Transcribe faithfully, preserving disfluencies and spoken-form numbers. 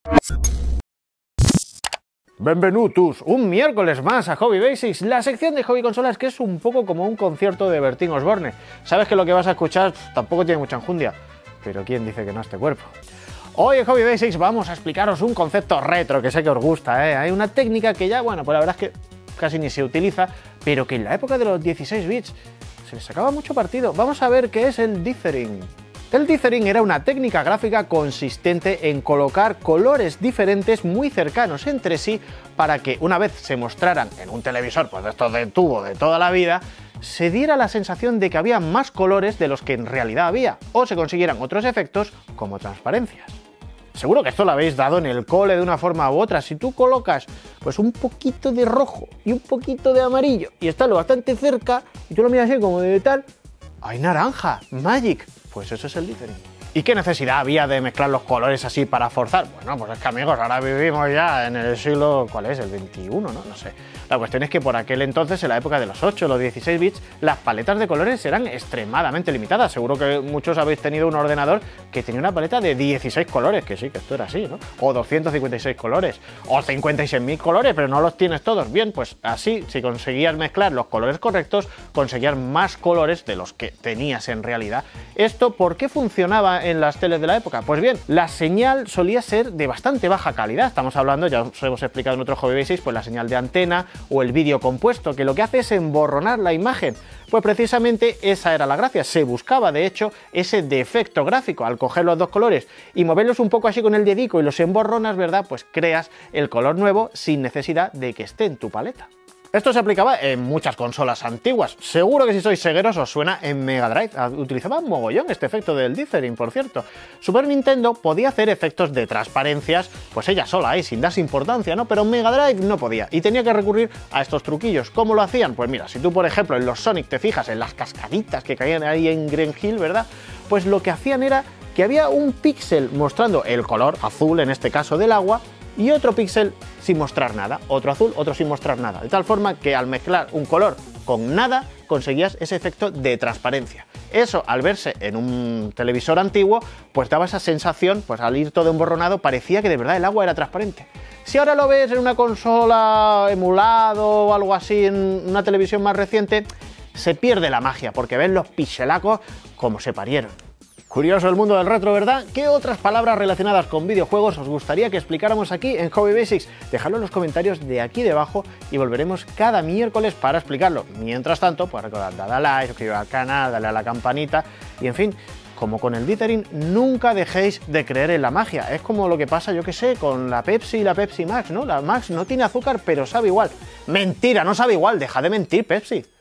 Benvenutus, un miércoles más a Hobby Basics, la sección de hobby consolas que es un poco como un concierto de Bertín Osborne. Sabes que lo que vas a escuchar tampoco tiene mucha enjundia, pero ¿quién dice que no a este cuerpo? Hoy en Hobby Basics vamos a explicaros un concepto retro que sé que os gusta, ¿eh? Hay una técnica que ya, bueno, pues la verdad es que casi ni se utiliza, pero que en la época de los dieciséis bits se le sacaba mucho partido. Vamos a ver qué es el dithering. El dithering era una técnica gráfica consistente en colocar colores diferentes muy cercanos entre sí para que una vez se mostraran en un televisor, pues de estos de tubo de toda la vida, se diera la sensación de que había más colores de los que en realidad había, o se consiguieran otros efectos como transparencias. Seguro que esto lo habéis dado en el cole de una forma u otra. Si tú colocas pues un poquito de rojo y un poquito de amarillo y está lo bastante cerca y tú lo miras así como de tal, ¡hay naranja! ¡Magic! Pues eso es el dithering. ¿Y qué necesidad había de mezclar los colores así para forzar? Bueno, pues es que amigos, ahora vivimos ya en el siglo, ¿cuál es? El veintiuno, ¿no? No sé. La cuestión es que por aquel entonces, en la época de los ocho, los dieciséis bits, las paletas de colores eran extremadamente limitadas. Seguro que muchos habéis tenido un ordenador que tenía una paleta de dieciséis colores, que sí, que esto era así, ¿no? O doscientos cincuenta y seis colores, o cincuenta y seis mil colores, pero no los tienes todos. Bien, pues así, si conseguías mezclar los colores correctos, conseguías más colores de los que tenías en realidad. ¿Esto por qué funcionaba en las teles de la época? Pues bien, la señal solía ser de bastante baja calidad. Estamos hablando, ya os hemos explicado en otro Hobby Basics, pues la señal de antena o el vídeo compuesto, que lo que hace es emborronar la imagen. Pues precisamente esa era la gracia. Se buscaba, de hecho, ese defecto gráfico. Al coger los dos colores y moverlos un poco así con el dedico y los emborronas, ¿verdad? Pues creas el color nuevo sin necesidad de que esté en tu paleta. Esto se aplicaba en muchas consolas antiguas. Seguro que si sois segueros os suena en Mega Drive. Utilizaba mogollón este efecto del dithering, por cierto. Super Nintendo podía hacer efectos de transparencias, pues ella sola, ahí, sin darse importancia, ¿no? Pero Mega Drive no podía y tenía que recurrir a estos truquillos. ¿Cómo lo hacían? Pues mira, si tú, por ejemplo, en los Sonic te fijas en las cascaditas que caían ahí en Green Hill, ¿verdad? Pues lo que hacían era que había un píxel mostrando el color azul, en este caso del agua, y otro píxel sin mostrar nada, otro azul, otro sin mostrar nada, de tal forma que al mezclar un color con nada conseguías ese efecto de transparencia. Eso, al verse en un televisor antiguo, pues daba esa sensación, pues al ir todo emborronado, parecía que de verdad el agua era transparente. Si ahora lo ves en una consola emulado o algo así, en una televisión más reciente, se pierde la magia, porque ves los pixelacos como se parieron. Curioso el mundo del retro, ¿verdad? ¿Qué otras palabras relacionadas con videojuegos os gustaría que explicáramos aquí en Hobby Basics? Dejadlo en los comentarios de aquí debajo y volveremos cada miércoles para explicarlo. Mientras tanto, pues recordad, dale a like, suscribiros al canal, dale a la campanita y en fin, como con el dithering, nunca dejéis de creer en la magia. Es como lo que pasa, yo que sé, con la Pepsi y la Pepsi Max, ¿no? La Max no tiene azúcar, pero sabe igual. ¡Mentira! No sabe igual, deja de mentir, Pepsi.